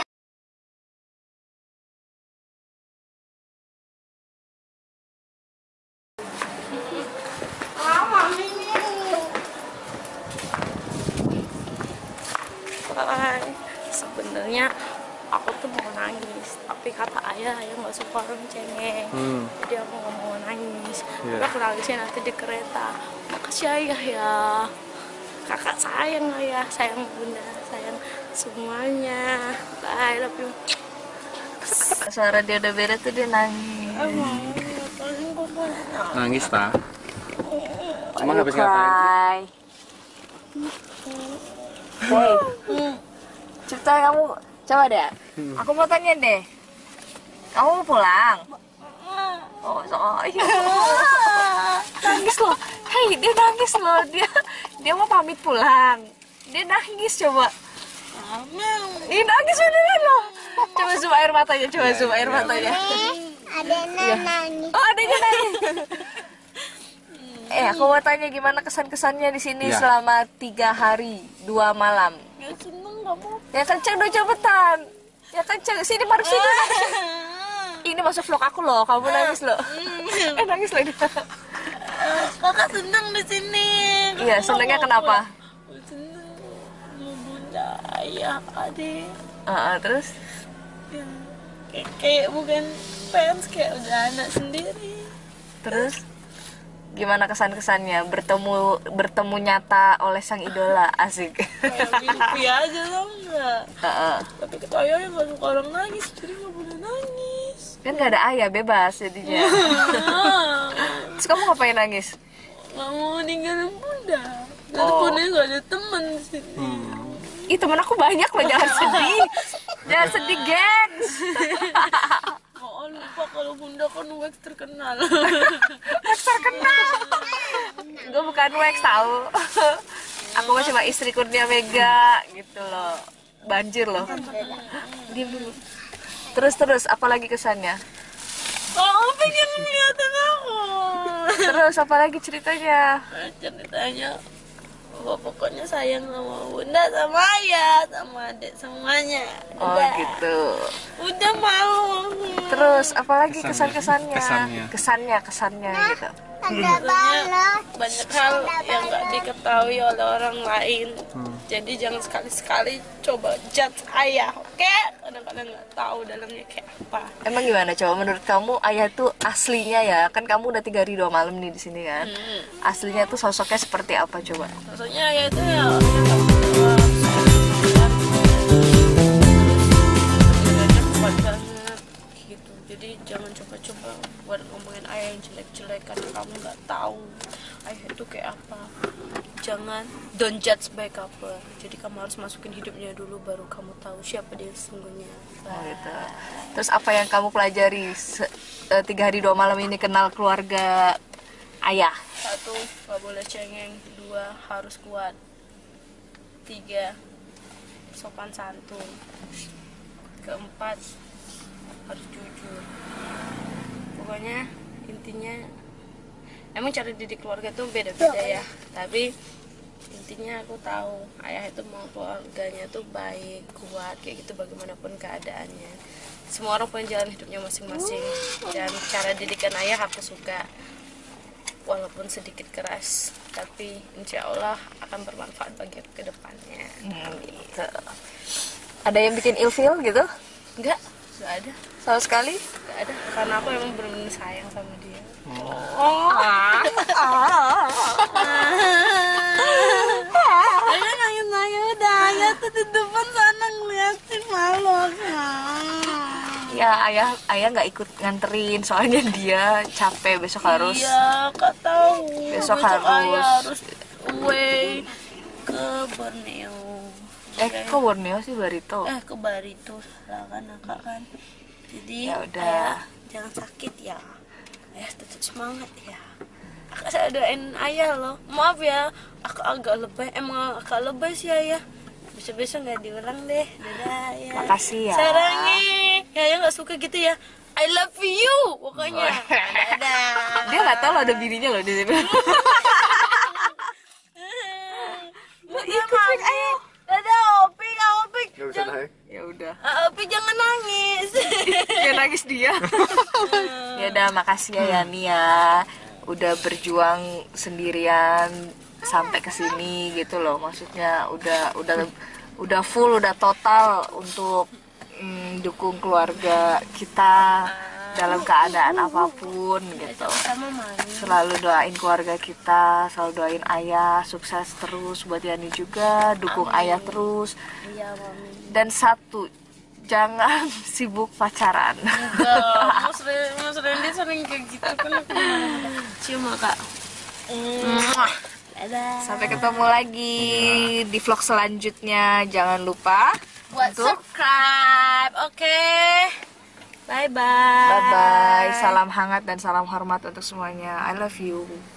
Hai, sebenarnya aku tuh mau nangis, tapi kata ayah nggak suka orang cengeng, jadi aku nggak mau nangis. Tapi aku nangisnya nanti di kereta. Makasih ayah ya, kakak sayang ayah, sayang bunda, sayang semuanya. Bye, love you. Suara dia udah beres tuh dia nangis. Nangis tak? Emang habis ngapain? Hey, cerita kamu, coba deh. Aku mau tanya deh. Kamu mau pulang? Oh, iya. Nangis loh. Hey, dia nangis loh. Dia mau pamit pulang. Dia nangis coba. Dia nangis beneran loh. Coba zoom air matanya, zoom air matanya. Adanya nangis. Oh, adanya nangis. Aku mau tanya gimana kesan-kesannya di sini selama 3 hari 2 malam. Ya seneng nggak mau. Ya kenceng dong cepetan. Ya kenceng. Sini madep sini. Ini masuk vlog aku loh. Kamu nangis loh. Nangis loh ini. Kakak seneng di sini. Iya, senengnya kenapa? Seneng mau bunda, ayah, adik. Terus? Ya, kayak bukan fans, kayak udah anak sendiri. Terus? Gimana kesan-kesannya bertemu nyata oleh sang idola? Asik. Kayak mimpi aja tau nggak? Tapi kata ayahnya nggak suka orang nangis, jadi nggak boleh nangis. Kan nggak ada ayah, bebas jadinya. Terus kamu ngapain nangis? Nggak mau ninggalin bunda. Dan bunda nggak ada teman di sini. Ih, temen aku banyak loh, jangan sedih. Jangan sedih, gengs. Oh, lupa kalau bunda kan wax terkenal. Wax terkenal. Gue bukan wax tahu. Aku mah cuma istri Kurnia Mega gitu loh. Banjir loh. Diam dulu. Terus apa lagi kesannya? Oh, pengen ngeliatin aku. Terus apa lagi ceritanya? Ceritanya pokoknya sayang sama bunda, sama ayah, sama adik, semuanya. Oh gitu. Udah mau. Terus apalagi Kesannya. kesannya gitu. Banyak hal yang nggak diketahui oleh orang lain. Jadi jangan sekali-sekali coba judge ayah, oke? Kadang-kadang nggak tahu dalamnya kayak apa. Emang gimana coba menurut kamu ayah tuh aslinya ya? Kan kamu udah 3 hari 2 malam nih di sini kan. Aslinya tuh sosoknya seperti apa coba? Maksudnya ayah itu ya orangnya tanggung jawab, kuat banget gitu. Jadi jangan coba-coba buat ngomongin ayah yang jelek-jelek karena kamu nggak tahu kan. Don't judge by cover. Jadi kamu harus masukin hidupnya dulu baru kamu tahu siapa dia sesungguhnya. Oh, gitu. Terus apa yang kamu pelajari 3 hari 2 malam ini kenal keluarga ayah? 1, gak boleh cengeng. 2, harus kuat. 3, sopan santun. 4, harus jujur. Pokoknya intinya emang cara didik keluarga tuh beda-beda ya, tapi intinya aku tahu ayah itu mau keluarganya tuh baik, kuat, kayak gitu bagaimanapun keadaannya. Semua orang punya jalan hidupnya masing-masing, dan cara didikan ayah aku suka, walaupun sedikit keras, tapi insya Allah akan bermanfaat bagi aku ke depannya. Gitu. Ada yang bikin ilfeel gitu? Enggak ada Sama sekali? enggak ada, karena aku emang benar-benar sayang sama dia. Ayah nangis udah, ayah tuh di depan sana ngeliatin malu. Ya ayah nggak ikut nganterin soalnya dia capek besok harus. Iya, Kak tahu. Besok ayah harus. harus away ke Borneo. Kok Borneo sih Barito? Ke Barito salah kan Kak kan. Jadi Ya udah. ayah jangan sakit ya. Ayah tetap semangat ya. Saya doain ayah loh. Maaf ya, aku agak lebay. Emang agak lebay sih ayah. Besok-besok nggak diulang deh. Dadah ya. Makasih ya. Sarangi. Ya ayah nggak suka gitu ya. I love you pokoknya. Dadah. Dia nggak tahu loh ada bininya loh di sini. Ikut ayah. Dadah Opik, Opik. Ya udah. Opik jangan nangis. Ya nangis dia. Ya udah, makasih ya Yani ya. Udah berjuang sendirian sampai ke sini gitu loh. Maksudnya udah full, udah total untuk dukung keluarga kita dalam keadaan apapun gitu. Sama Mami. Selalu doain keluarga kita, selalu doain ayah sukses terus, buat Yani juga, dukung ayah terus. Iya Mami. Dan 1, jangan sibuk pacaran. Enggak, Mas Randy sering kayak gitu kan. Cium Kak. Dadah. Sampai ketemu lagi di vlog selanjutnya. Jangan lupa Buat untuk subscribe, oke? Bye bye. bye bye. Salam hangat dan salam hormat untuk semuanya. I love you.